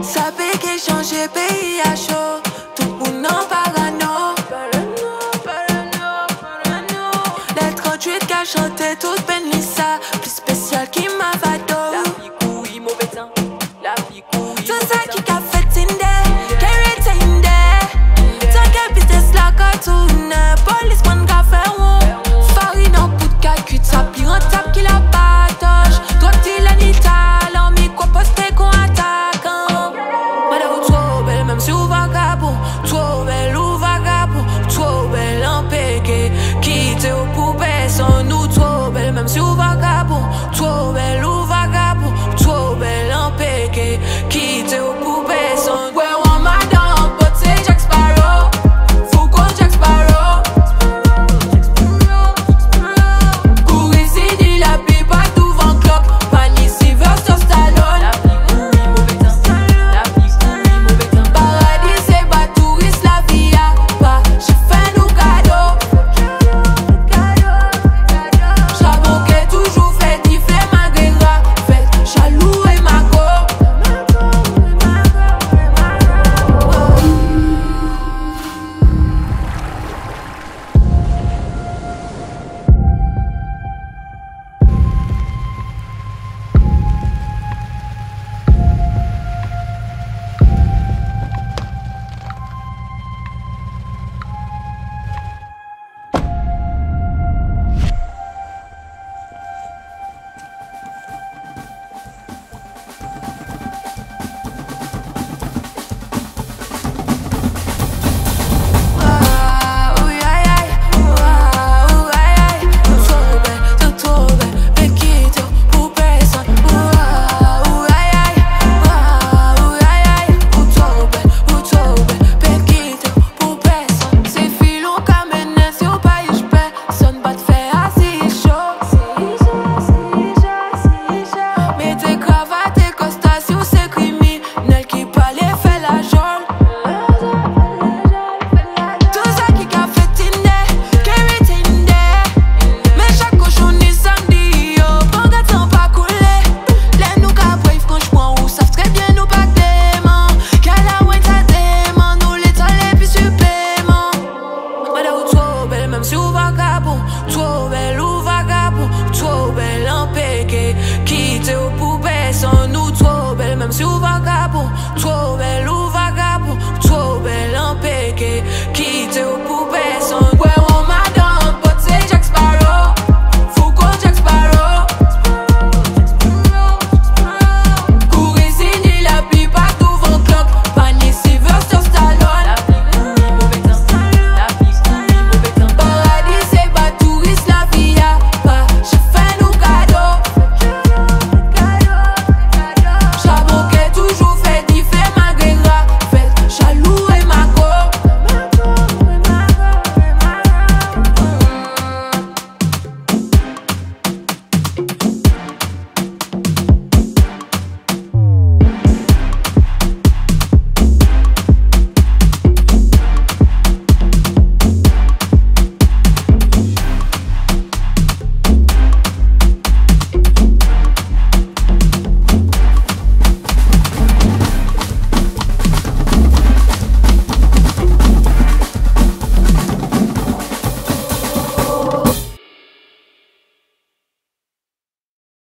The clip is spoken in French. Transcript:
Ça fait qu'est changé pays à chaud. Tout le monde en parano. Les 38 qui a chanté toute Benissa. Plus spécial qui m'a vado. La vie couille, mauvais temps. La vie couille. Tout ça qui a fait Tinder. Carry Tinder. Tant qu'elle business la cartoon. Police man qu'a fait on. Farine en bout de calcul. Ça plus rentable qu'il a patoche. Toi t'il a ni talent. Mais quoi poster qu'on attaquant. Madame trop belle même si vous vagabond. Trop belle ou vagabond. Trop belle en péqué. Quitte au poupées sans nous. Trop belle même si vous vagabond. Trop belle ou vagabond. Trop belle en péqué. Quitte au poupées sans nous. Ouais, on madame, but c'est Jack Sparrow. Faut qu'on Jack Sparrow. Pour résider la pipe à tout vent clock. Fanny Sylvester Stallone. La vie couille, mauvais temps. La vie couille, mauvais temps. Paradis c'est pas touriste, la vie a pas. J'ai fait nous cadeaux. Chabon qui est toujours fait, il fait malgré la fête. Chalou et mago. Trop belle ou vagabond, trop belle en péqué. Quitte aux poupées sans nous, trop belle même si vous vagabond, trop belle ou vagabond.